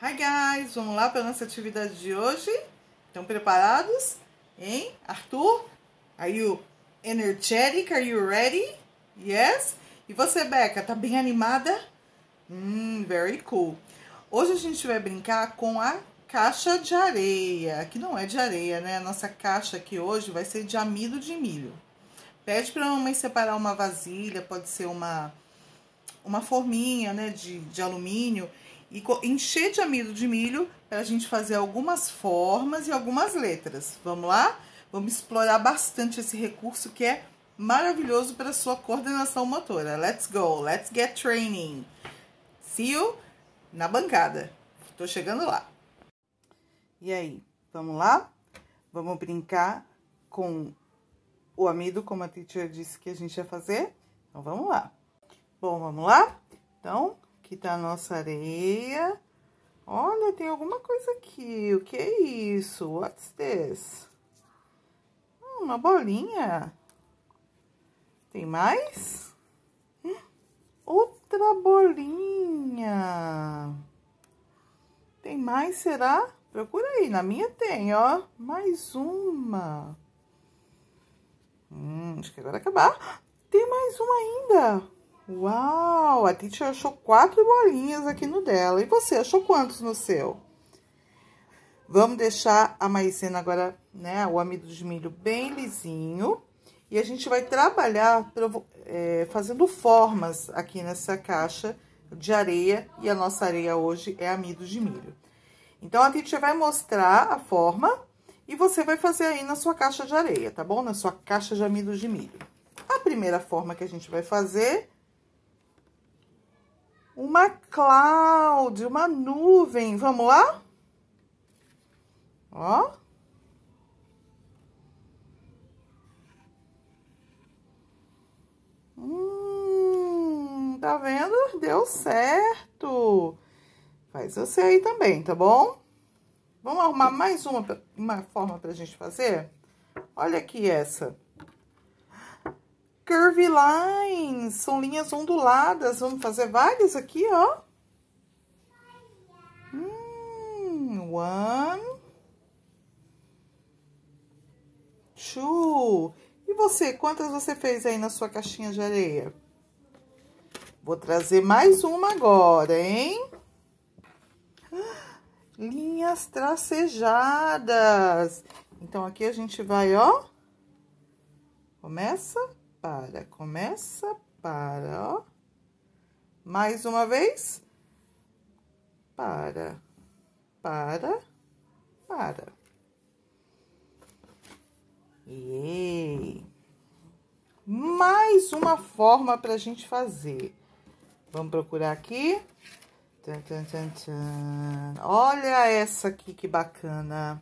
Hi guys, vamos lá para a nossa atividade de hoje? Estão preparados? Hein? Arthur? Are you energetic? Are you ready? Yes? E você, Becca, tá bem animada? Very cool. Hoje a gente vai brincar com a caixa de areia, que não é de areia, né? A nossa caixa aqui hoje vai ser de amido de milho. Pede para a mamãe separar uma vasilha, pode ser uma forminha, né, de alumínio, e encher de amido de milho para a gente fazer algumas formas e algumas letras. Vamos lá? Vamos explorar bastante esse recurso que é maravilhoso para a sua coordenação motora. Let's go! Let's get training! See you na bancada. Tô chegando lá. E aí, vamos lá? Vamos brincar com o amido, como a teacher disse que a gente ia fazer? Então, vamos lá. Bom, vamos lá? Então, aqui tá a nossa areia. Olha, tem alguma coisa aqui. O que é isso? What's this? Uma bolinha. Tem mais? Outra bolinha. Tem mais, será? Procura aí. Na minha tem, ó. Mais uma. Acho que agora acabar. Tem mais uma ainda. Uau! A teacher achou 4 bolinhas aqui no dela. E você, achou quantos no seu? Vamos deixar a maicena agora, né? O amido de milho bem lisinho. E a gente vai trabalhar fazendo formas aqui nessa caixa de areia. E a nossa areia hoje é amido de milho. Então, a teacher vai mostrar a forma. E você vai fazer aí na sua caixa de areia, tá bom? Na sua caixa de amido de milho. A primeira forma que a gente vai fazer... uma cloud, uma nuvem. Vamos lá? Ó. Tá vendo? Deu certo. Faz você aí também, tá bom? Vamos arrumar mais uma forma pra gente fazer? Olha aqui essa. Curvy lines, são linhas onduladas. Vamos fazer várias aqui, ó. One. Two. E você, quantas você fez aí na sua caixinha de areia? Vou trazer mais uma agora, hein? Linhas tracejadas. Então, aqui a gente vai, ó. Começa, para, ó. Mais uma vez. Para. E mais uma forma pra gente fazer. Vamos procurar aqui. Olha essa aqui, que bacana.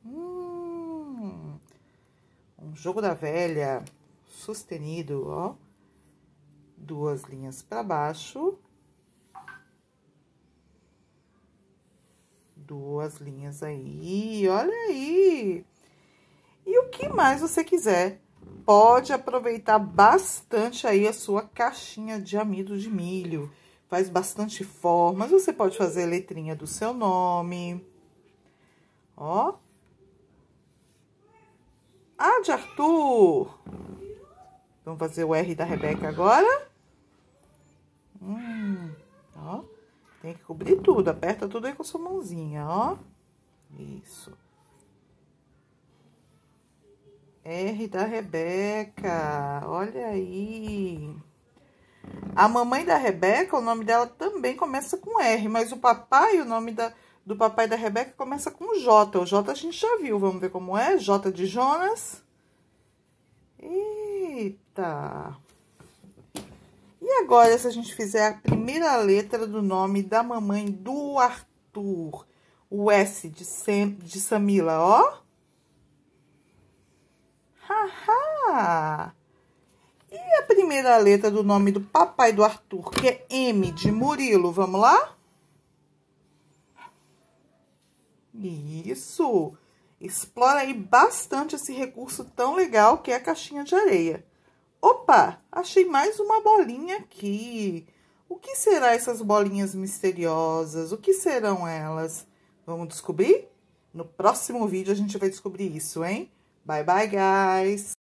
Um jogo da velha sustenido, ó. 2 linhas para baixo. 2 linhas aí, olha aí. E o que mais você quiser, pode aproveitar bastante aí a sua caixinha de amido de milho. Faz bastante formas, você pode fazer a letrinha do seu nome. Ó. A de Arthur. Vamos fazer o R da Rebeca agora. Ó. Tem que cobrir tudo, aperta tudo aí com a sua mãozinha, ó. Isso. R da Rebeca, olha aí. A mamãe da Rebeca, o nome dela também começa com R, mas o papai, o nome do papai da Rebeca começa com J. O J a gente já viu, vamos ver como é. J de Jonas. Eita! E agora, se a gente fizer a primeira letra do nome da mamãe do Arthur, o S de Samila, ó. Haha! E a primeira letra do nome do papai do Arthur, que é M de Murilo, vamos lá? Isso! Explora aí bastante esse recurso tão legal que é a caixinha de areia. Opa, achei mais uma bolinha aqui. O que serão essas bolinhas misteriosas? O que serão elas? Vamos descobrir? No próximo vídeo a gente vai descobrir isso, hein? Bye, bye, guys!